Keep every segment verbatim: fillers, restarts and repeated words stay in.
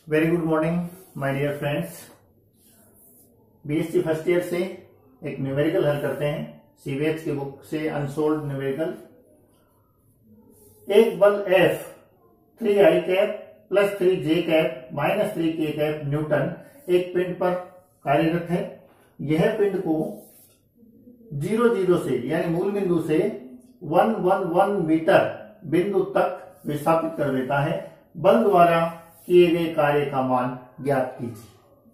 Very good morning my dear friends. BSc first year से एक numerical हल करते हैं सीबीएच की बुक से, अनसोल्ड न्यूमेरिकल। एक बल F three i cap plus three j cap minus three k cap newton एक पिंड पर कार्यरत है। यह पिंड को जीरो जीरो से यानी मूल बिंदु से वन वन वन मीटर बिंदु तक विस्थापित कर देता है। बल द्वारा किए गए कार्य का मान ज्ञात कीजिए।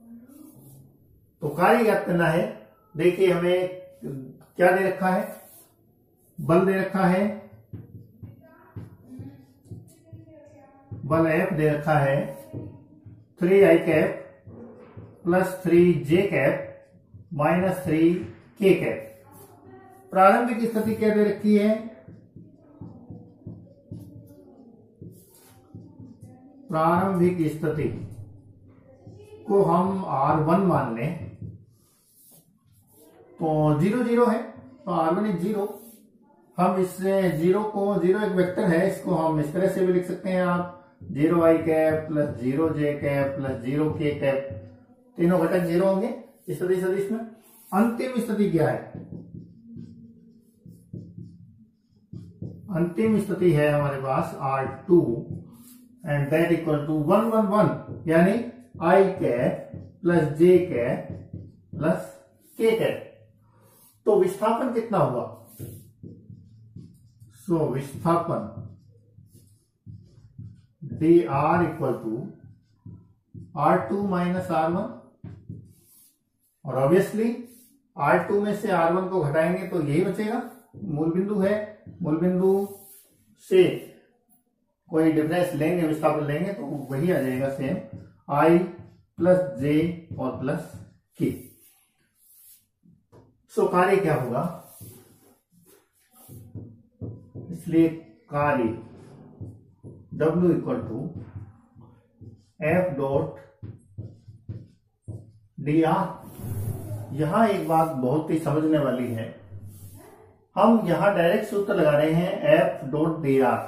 तो कार्य ज्ञात करना है। देखिए हमें क्या दे रखा है, बल दे रखा है, बल F दे रखा है three i cap plus three j cap minus three k cap. प्रारंभिक स्थिति क्या दे रखी है, प्रारंभिक स्थिति को हम आर वन मान लें तो जीरो जीरो है, तो आर वन इज जीरो। हम इससे जीरो को, जीरो एक वेक्टर है, इसको हम इस तरह से भी लिख सकते हैं आप, zero i cap plus zero j cap plus zero k cap, तीनों घटक जीरो होंगे स्थिति सदिश में। अंतिम स्थिति क्या है, अंतिम स्थिति है हमारे पास r two and that equal to one one one यानी i cap plus j cap plus k cap. तो विस्थापन कितना होगा, सो so, विस्थापन d r equal to r two minus r one, और ऑब्वियसली आर टू में से are one को घटाएंगे तो यही बचेगा, मूल बिंदु है, मूल बिंदु से कोई डिफरेंस लेंगे, विस्थापन लेंगे तो वही आ जाएगा सेम, आई प्लस जे और प्लस के। सो कार्य क्या होगा, इसलिए कार्य W equal to f dot d r. यहां एक बात बहुत ही समझने वाली है, हम यहां डायरेक्ट सूत्र लगा रहे हैं एफ डॉट डी आर,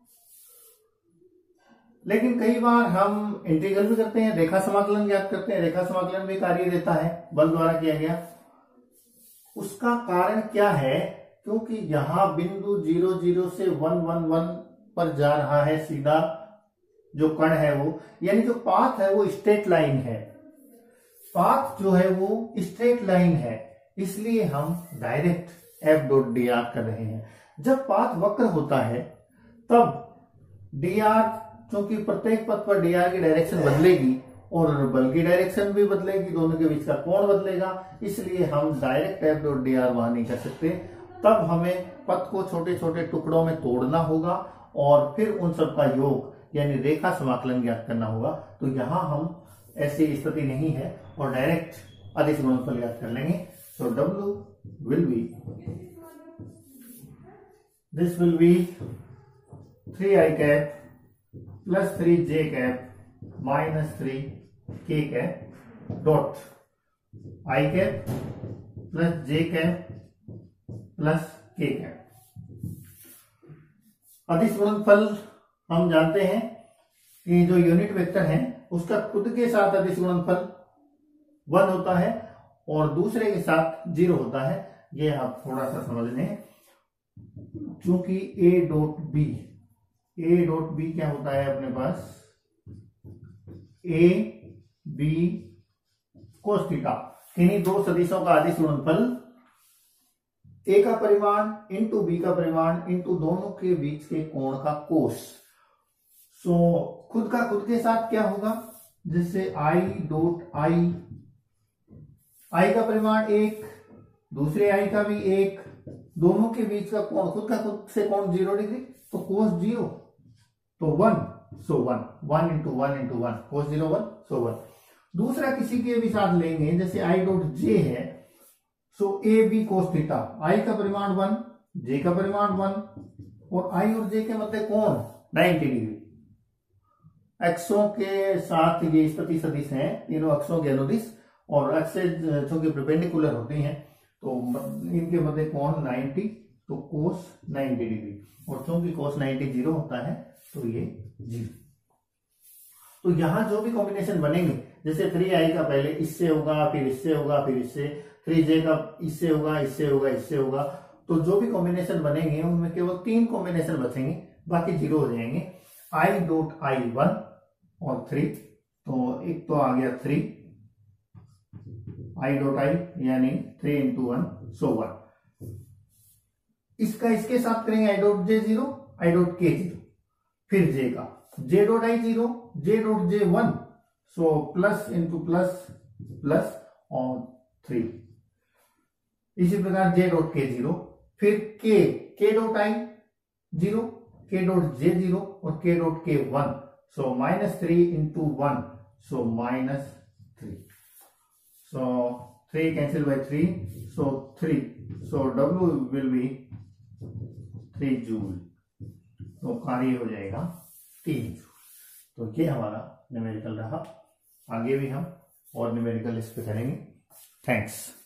लेकिन कई बार हम इंटीग्रल भी करते हैं, रेखा समाकलन ज्ञात करते हैं, रेखा समाकलन भी कार्य देता है, बल द्वारा किया गया। उसका कारण क्या है, क्योंकि यहां बिंदु जीरो जीरो से वन वन वन पर जा रहा है सीधा जो कण है वो, यानी जो पाथ है वो स्ट्रेट लाइन है, पाथ जो है वो स्ट्रेट लाइन है, इसलिए हम direct f dot d r कर रहे हैं। जब पाथ वक्र होता है तब डी आर, क्योंकि प्रत्येक पथ पर डी आर की डायरेक्शन बदलेगी और बल की डायरेक्शन भी बदलेगी, दोनों के बीच का कोण बदलेगा, इसलिए हम direct f dot d r वहां नहीं कर सकते। तब हमें पथ को छोटे छोटे टुकड़ों में तोड़ना होगा और फिर उन सब का योग यानी रेखा समाकलन ज्ञात करना होगा। तो यहां हम ऐसी स्थिति नहीं है और डायरेक्ट अदिश गुणनफल ज्ञात कर लेंगे। So W will be, this will be three i cap plus three j cap minus three k cap dot i cap plus j cap plus k cap. अदिश गुणनफल हम जानते हैं कि जो यूनिट वेक्टर है उसका खुद के साथ अदिश गुणनफल वन होता है और दूसरे के साथ जीरो होता है। ये आप थोड़ा सा समझ लें, क्योंकि a dot b, a dot b क्या होता है अपने पास, ए बी कोस थीटा, किन्हीं दो सदिशों का अदिश गुणनफल ए का परिमाण इंटू बी का परिमाण इंटू दोनों के बीच के कोण का कोस। सो खुद का खुद के साथ क्या होगा, जिससे आई डॉट आई, आई का परिमाण एक, दूसरे आई का भी एक, दोनों के बीच का कोण, खुद का खुद से कोण जीरो डिग्री, तो कोस जीरो तो one, so one, one into one into one, cos zero one, so one. दूसरा किसी के भी साथ लेंगे, जैसे आई डॉट जे है, सो ए बी कोस थीटा, आई का परिमाण वन, जे का परिमाण वन, और आई और जे के मध्य कोण नाइन्टी डिग्री। अक्षों के साथ ये स्थिति सदिश है, तीनों अक्षों के अनुदिश, और अक्षें चूंकि परपेंडिकुलर होती हैं तो इनके मध्य कोण नाइन्टी, तो कोस नाइन्टी डिग्री, और चूंकि कोस नाइन्टी जीरो होता है तो ये जीरो। तो यहां जो भी कॉम्बिनेशन बनेंगे, जैसे थ्री आई का पहले इससे होगा, फिर इससे होगा, फिर इससे, थ्री जे का इससे होगा, इससे होगा, इससे होगा, तो जो भी कॉम्बिनेशन बनेंगे उनमें केवल तीन कॉम्बिनेशन बचेंगे, बाकी जीरो हो जाएंगे। आई डॉट आई वन और थ्री, तो एक तो आ गया थ्री, आई डॉट आई यानी three into one, so one. इसका इसके साथ करेंगे i dot j zero, i dot k zero, फिर जे का j dot i zero, j dot j one, so plus into plus plus और three. इसी प्रकार जे डॉट के जीरो, फिर k k dot i zero, k dot j zero और k dot k one, so minus three into one, so minus three, so three cancel by three, so three, so W will be three joule, तो कार्य हो जाएगा तीन joule. तो ये हमारा numerical रहा। आगे भी हम और न्यूमेरिकल इस पे करेंगे। थैंक्स।